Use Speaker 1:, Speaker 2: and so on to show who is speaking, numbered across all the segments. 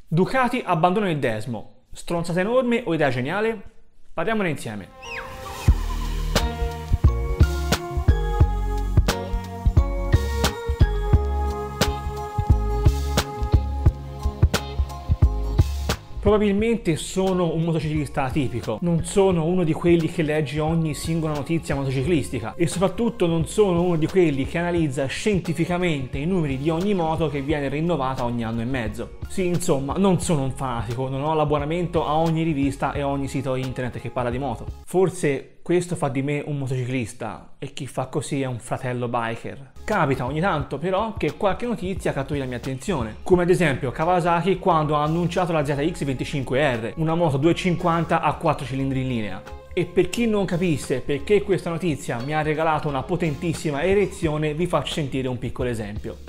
Speaker 1: Ducati abbandona il Desmo. Stronzata enorme o idea geniale? Parliamone insieme. Probabilmente sono un motociclista atipico, non sono uno di quelli che legge ogni singola notizia motociclistica e soprattutto non sono uno di quelli che analizza scientificamente i numeri di ogni moto che viene rinnovata ogni anno e mezzo. Sì, insomma, non sono un fanatico, non ho l'abbonamento a ogni rivista e a ogni sito internet che parla di moto. Forse questo fa di me un motociclista e chi fa così è un fratello biker. Capita ogni tanto però che qualche notizia catturi la mia attenzione, come ad esempio Kawasaki quando ha annunciato la ZX25R, una moto 250 a 4 cilindri in linea. E per chi non capisse perché questa notizia mi ha regalato una potentissima erezione, vi faccio sentire un piccolo esempio.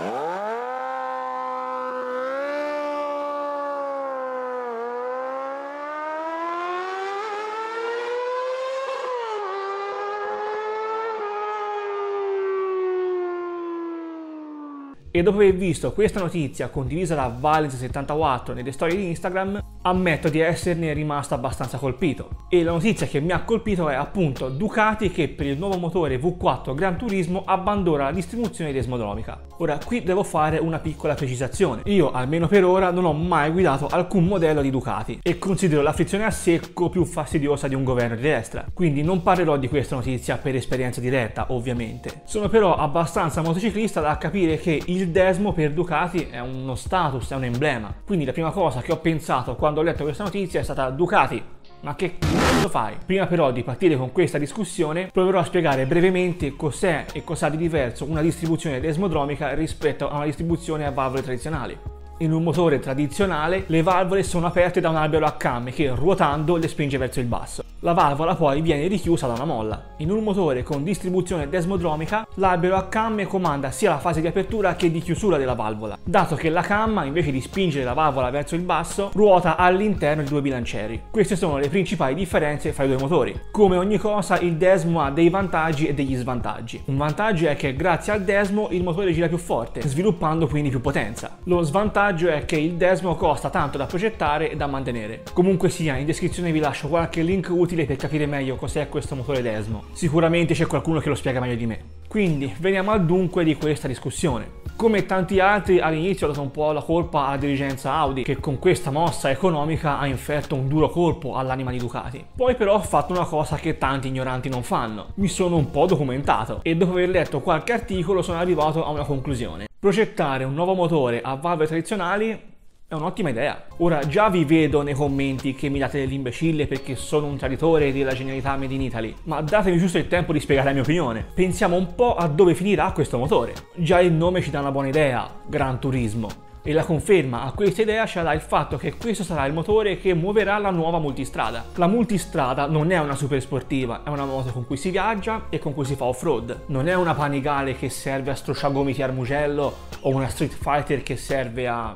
Speaker 1: E dopo aver visto questa notizia condivisa da Valens74 nelle storie di Instagram, ammetto di esserne rimasto abbastanza colpito. E la notizia che mi ha colpito è appunto Ducati che per il nuovo motore V4 Gran Turismo abbandona la distribuzione desmodromica. Ora qui devo fare una piccola precisazione. Io almeno per ora non ho mai guidato alcun modello di Ducati e considero la frizione a secco più fastidiosa di un governo di destra. Quindi non parlerò di questa notizia per esperienza diretta, ovviamente. Sono però abbastanza motociclista da capire che il Desmo per Ducati è uno status, è un emblema. Quindi la prima cosa che ho pensato quando ho letto questa notizia è stata: Ducati, ma che cazzo fai? Prima però di partire con questa discussione proverò a spiegare brevemente cos'è e cos'ha di diverso una distribuzione desmodromica rispetto a una distribuzione a valvole tradizionali. In un motore tradizionale le valvole sono aperte da un albero a camme che ruotando le spinge verso il basso. La valvola poi viene richiusa da una molla. In un motore con distribuzione desmodromica l'albero a camme comanda sia la fase di apertura che di chiusura della valvola, dato che la camma invece di spingere la valvola verso il basso ruota all'interno di due bilancieri. Queste sono le principali differenze fra i due motori. Come ogni cosa il Desmo ha dei vantaggi e degli svantaggi. Un vantaggio è che grazie al Desmo il motore gira più forte, sviluppando quindi più potenza. Lo svantaggio è che il Desmo costa tanto da progettare e da mantenere. Comunque sia, in descrizione vi lascio qualche link utile per capire meglio cos'è questo motore Desmo. Sicuramente c'è qualcuno che lo spiega meglio di me. Quindi veniamo al dunque di questa discussione. Come tanti altri all'inizio ho dato un po' la colpa alla dirigenza Audi che con questa mossa economica ha inferto un duro colpo all'anima di Ducati. Poi però ho fatto una cosa che tanti ignoranti non fanno. Mi sono un po' documentato e dopo aver letto qualche articolo sono arrivato a una conclusione. Progettare un nuovo motore a valvole tradizionali è un'ottima idea. Ora già vi vedo nei commenti che mi date dell'imbecille perché sono un traditore della genialità made in Italy, ma datemi giusto il tempo di spiegare la mia opinione. Pensiamo un po' a dove finirà questo motore. Già il nome ci dà una buona idea, Gran Turismo. E la conferma a questa idea ce l'ha il fatto che questo sarà il motore che muoverà la nuova multistrada. La multistrada non è una super sportiva, è una moto con cui si viaggia e con cui si fa off-road. Non è una Panigale che serve a strusciagomiti al Mugello o una Street Fighter che serve a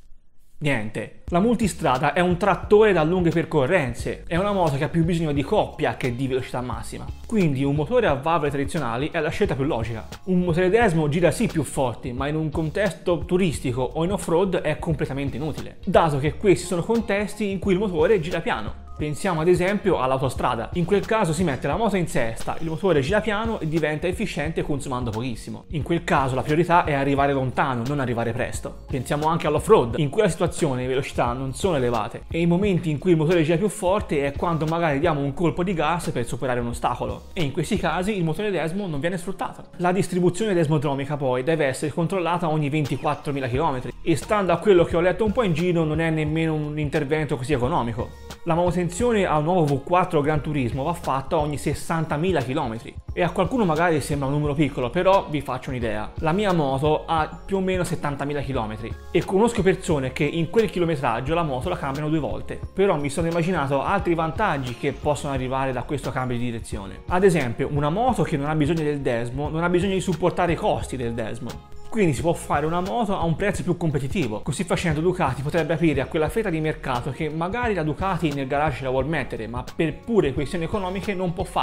Speaker 1: niente. La multistrada è un trattore da lunghe percorrenze, è una moto che ha più bisogno di coppia che di velocità massima. Quindi un motore a valvole tradizionali è la scelta più logica. Un motore Desmo gira sì più forti, ma in un contesto turistico o in off-road è completamente inutile, dato che questi sono contesti in cui il motore gira piano. Pensiamo ad esempio all'autostrada. In quel caso si mette la moto in sesta, il motore gira piano e diventa efficiente consumando pochissimo. In quel caso la priorità è arrivare lontano, non arrivare presto. Pensiamo anche all'off-road. In quella situazione le velocità non sono elevate e i momenti in cui il motore gira più forte è quando magari diamo un colpo di gas per superare un ostacolo. E in questi casi il motore Desmo non viene sfruttato. La distribuzione desmodromica poi deve essere controllata ogni 24.000 km e stando a quello che ho letto un po' in giro non è nemmeno un intervento così economico. La manutenzione al nuovo V4 Gran Turismo va fatta ogni 60.000 km e a qualcuno magari sembra un numero piccolo, però vi faccio un'idea. La mia moto ha più o meno 70.000 km e conosco persone che in quel chilometraggio la moto la cambiano 2 volte, però mi sono immaginato altri vantaggi che possono arrivare da questo cambio di direzione. Ad esempio, una moto che non ha bisogno del Desmo non ha bisogno di supportare i costi del Desmo. Quindi si può fare una moto a un prezzo più competitivo. Così facendo Ducati potrebbe aprire a quella fetta di mercato che magari la Ducati nel garage la vuol mettere, ma per pure questioni economiche non può farlo.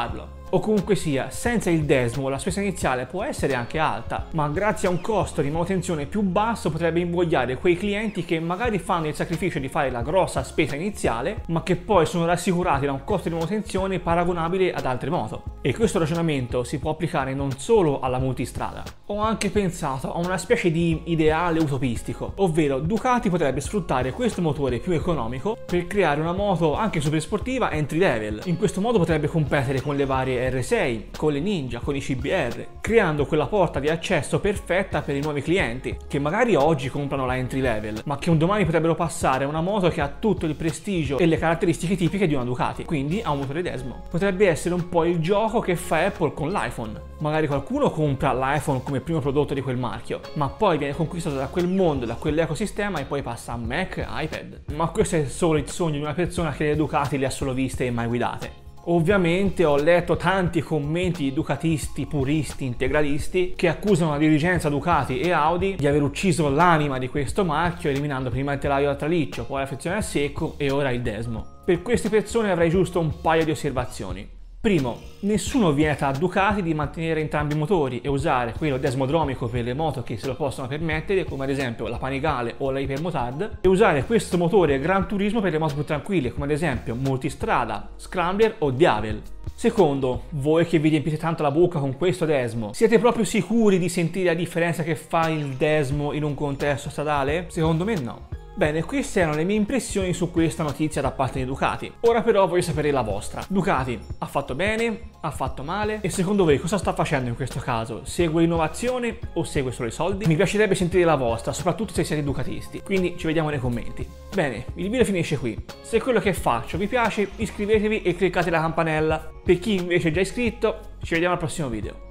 Speaker 1: O comunque sia, senza il Desmo la spesa iniziale può essere anche alta, ma grazie a un costo di manutenzione più basso potrebbe invogliare quei clienti che magari fanno il sacrificio di fare la grossa spesa iniziale, ma che poi sono rassicurati da un costo di manutenzione paragonabile ad altre moto. E questo ragionamento si può applicare non solo alla multistrada. Ho anche pensato a una specie di ideale utopistico, ovvero Ducati potrebbe sfruttare questo motore più economico per creare una moto anche super sportiva entry level. In questo modo potrebbe competere con le varie R6, con le Ninja, con i CBR, creando quella porta di accesso perfetta per i nuovi clienti, che magari oggi comprano la entry level, ma che un domani potrebbero passare a una moto che ha tutto il prestigio e le caratteristiche tipiche di una Ducati, quindi a un motore Desmo. Potrebbe essere un po' il gioco che fa Apple con l'iPhone. Magari qualcuno compra l'iPhone come primo prodotto di quel marchio, ma poi viene conquistato da quel mondo, da quell'ecosistema e poi passa a Mac, iPad. Ma questo è solo il sogno di una persona che le Ducati le ha solo viste e mai guidate. Ovviamente ho letto tanti commenti di ducatisti, puristi, integralisti che accusano la dirigenza Ducati e Audi di aver ucciso l'anima di questo marchio eliminando prima il telaio al traliccio, poi la frizione al secco e ora il Desmo. Per queste persone avrei giusto un paio di osservazioni. Primo, nessuno vieta a Ducati di mantenere entrambi i motori e usare quello desmodromico per le moto che se lo possono permettere, come ad esempio la Panigale o la Hypermotard, e usare questo motore Gran Turismo per le moto più tranquille, come ad esempio multistrada, scrambler o Diavel. Secondo, voi che vi riempite tanto la bocca con questo Desmo, siete proprio sicuri di sentire la differenza che fa il Desmo in un contesto stradale? Secondo me no. Bene, queste erano le mie impressioni su questa notizia da parte di Ducati. Ora però voglio sapere la vostra. Ducati ha fatto bene? Ha fatto male? E secondo voi cosa sta facendo in questo caso? Segue l'innovazione o segue solo i soldi? Mi piacerebbe sentire la vostra, soprattutto se siete ducatisti. Quindi ci vediamo nei commenti. Bene, il video finisce qui. Se quello che faccio vi piace, iscrivetevi e cliccate la campanella. Per chi invece è già iscritto, ci vediamo al prossimo video.